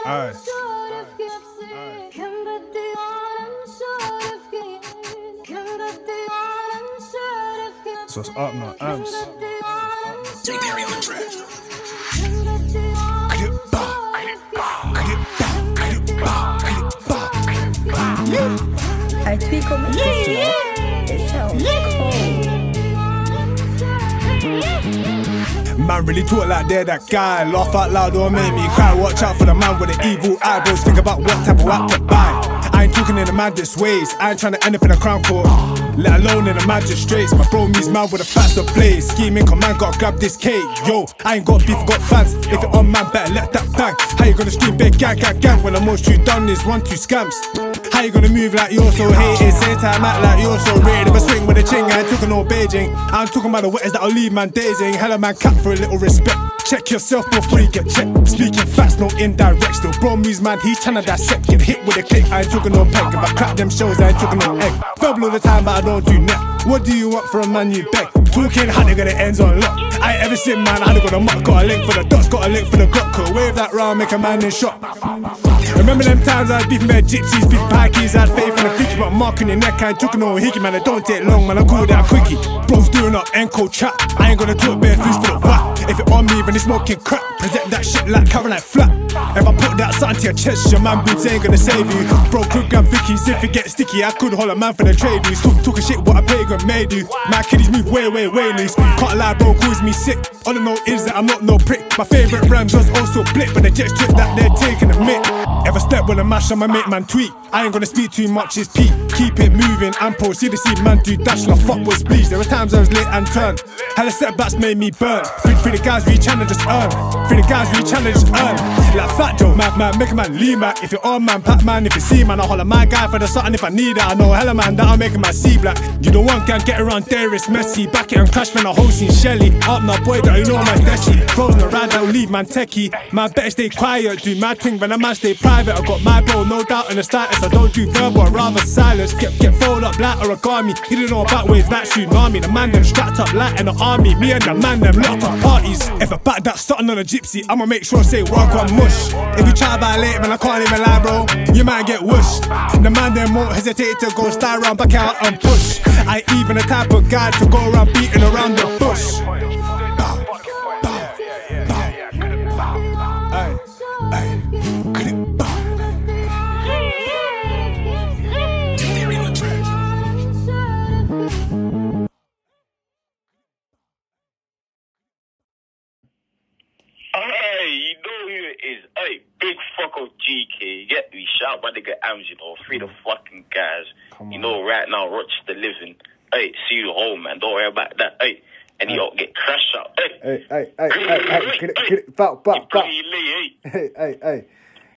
Aye. So it's Apna, amps. I tweak on my It sounds cold. Man really talk like they're that guy. Laugh out loud or make me cry. Watch out for the man with the evil eyebrows. Think about what type of app to buy. I ain't talking in the madness ways. I ain't trying to end up in a crown court, let alone in the magistrates. My bro me's man with a faster blaze. Scheming command, gotta grab this cake. Yo, I ain't got beef, got fans. If it on man, better let that bang. How you gonna scream big gang, gang, gang when the most you done is 1-2 scams? How you gonna move like you're so hated? Same time act like you're so rated. If I swing with a ching, I ain't talking no Beijing. I'm talking about the wetters that'll leave man dazing. Hella man cap for a little respect. Check yourself before you get checked. Speaking facts, no indirect. Still bro me's man, he's tryna dissect. Get hit with a click, I ain't talking no peg. If I crack them shows, I ain't talking no egg. Verbal all the time, but I don't do net. What do you want from a man you beg? Talking how they gonna ends on lock. I ain't ever seen man, how they gonna muck. Got a link for the dots, got a link for the Glock. Could wave that round, make a man in shot. Remember them times I was beefing with gypsies, beef pikeys. I had faith in the freaky, but mark in your neck. I ain't talking no hickey, man, it don't take long, man. I call that a quickie. Bro's doing up Enco chat. I ain't gonna talk bare foods for the whack. If it on me, then it's smoking crack. Present that shit like Caroline flat. If I put that something to your chest, your man boots ain't gonna save you. Bro could grab Vicky's if it gets sticky. I could hold a man for the trade dues. Talking shit what a pagan made you. My kiddies move way loose. Can't lie, bro, calls me sick. All I know is that I'm not no prick. My favourite rhymes was also blip, but the jets trick that they're taking a mitt. If I step with a mash, I'ma make man tweet. I ain't gonna speak too much, it's peak. Keep it moving and proceed to see man do dash like fuck was bleach. There were times I was late and turned. Hella setbacks made me burn. Free the guys we tryna just earn. Free the guys we tryna just earn. Like Fat Joe, man, make a man lean back. If you're on man, pack man, if you see man, I'll holler my guy for the something if I need it. I know hella man that'll make my see black. You don't want can get around there, it's messy. Back it and crash man, a whole scene Shelly. Apna boy, that you know my deshy. Bros no ride, I'll leave man techie. Man better stay quiet, do my thing when a man stay private. I got my bro, no doubt in the status. I don't do verbal, I'd rather silence. Get folded up like origami. He didn't know about waves like tsunami. The man them strapped up like in the army. Me and the man them locked up parties. If I back that something on a gypsy, I'ma make sure I say work on mush. If you try to violate, man, I can't even lie, bro. You might get whooshed. The man them won't hesitate to go style round, back out and push. I ain't even the type of guy to go around beating around the bush. Hey, you know who it is. Hey, big fuck of GK. Get me, shout my nigga Ams, you know, free the fucking guys. You know, right now, Rochester living. Hey, see you home, man. Don't worry about that. Hey, and you don't get crashed out. Hey, get it, bow. Hey.